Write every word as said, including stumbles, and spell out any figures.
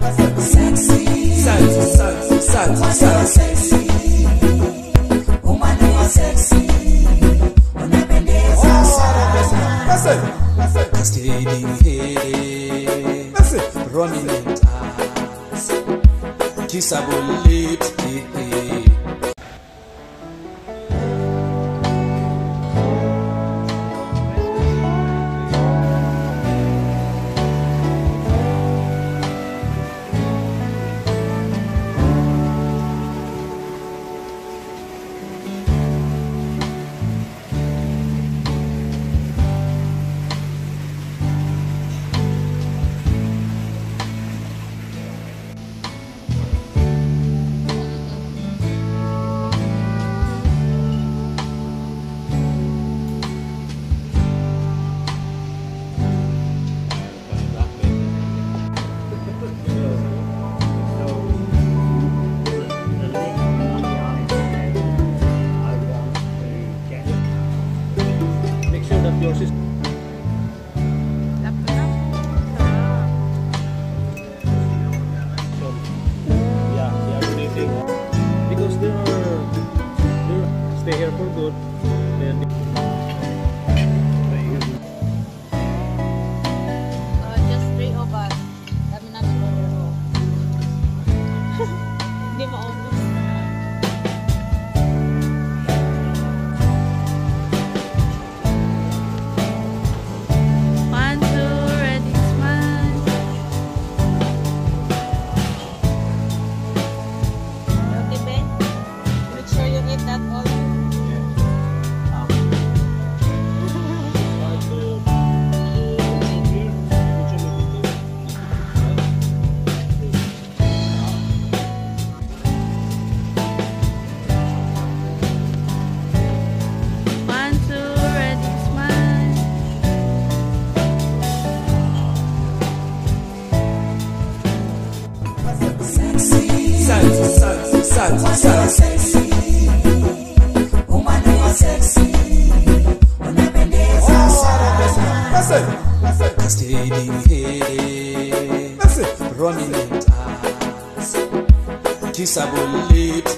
Sexy, sexy, sexy, sexy, sexy. Woman, you are sexy. Unapendeza sana. Cascading hair, prominent eyes, kissable lips. Yours is yeah, yeah, rotating because they're they're stay here for good. Then uh, just three of us. Kami namin overall. Hindi maubos. Sexy, sexy, woman, you are sexy. Unapendeza sana. Cascading hair, prominent eyes, kissable lips.